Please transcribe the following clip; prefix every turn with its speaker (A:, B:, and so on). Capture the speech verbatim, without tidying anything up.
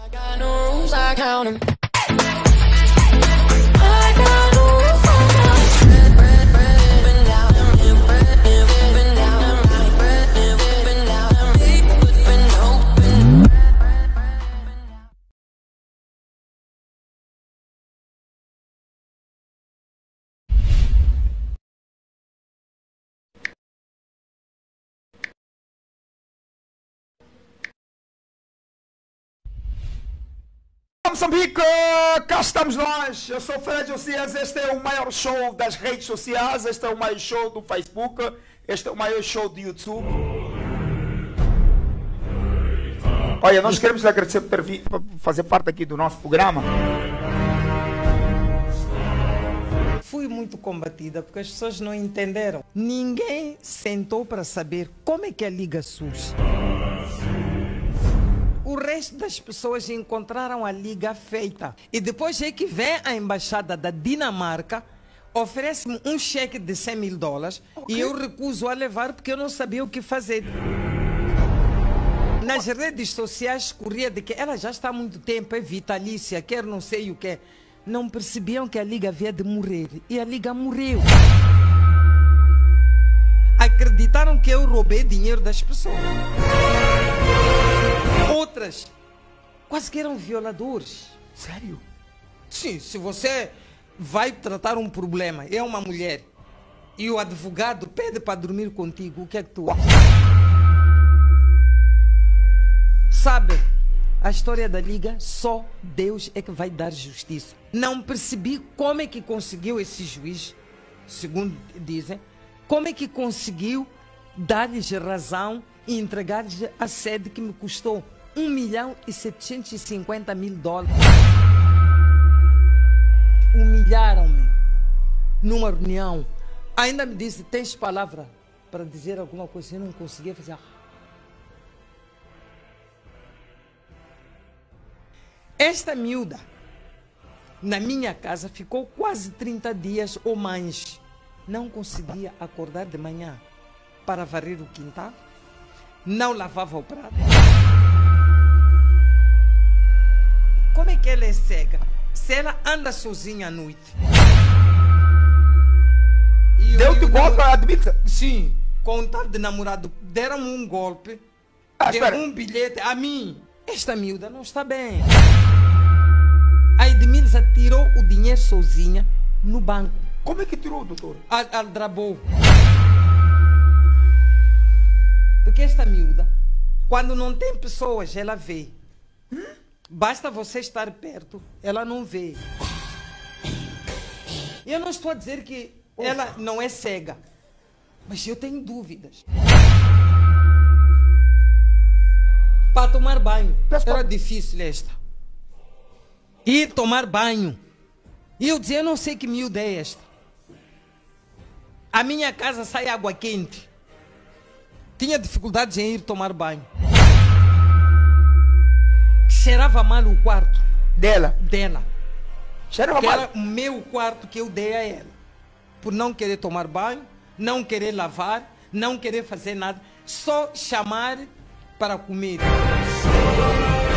A: Moçambique, cá estamos nós. Eu sou Fred Ocias. Este é o maior show das redes sociais. Este é o maior show do Facebook. Este é o maior show do YouTube. Olha, nós queremos lhe agradecer por ter vindo fazer parte aqui do nosso programa.
B: Fui muito combatida porque as pessoas não entenderam. Ninguém sentou para saber como é que a Liga surge. O resto das pessoas encontraram a Liga feita. E depois é que vem a embaixada da Dinamarca, oferece-me um cheque de cem mil dólares, okay, e eu recuso a levar porque eu não sabia o que fazer. Nas redes sociais corria de que ela já está há muito tempo, é vitalícia, quer não sei o que. Não percebiam que a Liga havia de morrer. E a Liga morreu. Acreditaram que eu roubei dinheiro das pessoas. Outras quase que eram violadores.
A: Sério?
B: Sim, se você vai tratar um problema, é uma mulher, e o advogado pede para dormir contigo, o que é que tu acha? Sabe, a história da Liga, só Deus é que vai dar justiça. Não percebi como é que conseguiu esse juiz, segundo dizem, como é que conseguiu dar-lhes razão e entregar-lhes a sede que me custou um milhão e setecentos e cinquenta mil dólares. Humilharam-me numa reunião. Ainda me disse, tens palavra para dizer alguma coisa? Eu não conseguia fazer. Esta miúda, na minha casa, ficou quase trinta dias ou mais. Não conseguia acordar de manhã para varrer o quintal. Não lavava o prato. Como é que ela é cega? Se ela anda sozinha à noite.
A: Deu-te golpe, admite?
B: Sim, com um tal de namorado. Deram-me um golpe.
A: Ah,
B: deram um bilhete a mim. Esta miúda não está bem. A Edmilza tirou o dinheiro sozinha no banco.
A: Como é que tirou, doutor?
B: Aldrabou. Porque esta miúda, quando não tem pessoas, ela vê. Hum? Basta você estar perto, ela não vê. Eu não estou a dizer que oh. ela não é cega, mas eu tenho dúvidas. Para tomar banho, era difícil esta. Ir tomar banho. E eu dizia, eu não sei que miúda é esta. A minha casa sai água quente. Tinha dificuldades em ir tomar banho. Cheirava mal o quarto.
A: Dela?
B: Dela.
A: Cheirava mal?
B: Era o meu quarto que eu dei a ela. Por não querer tomar banho, não querer lavar, não querer fazer nada. Só chamar para comer.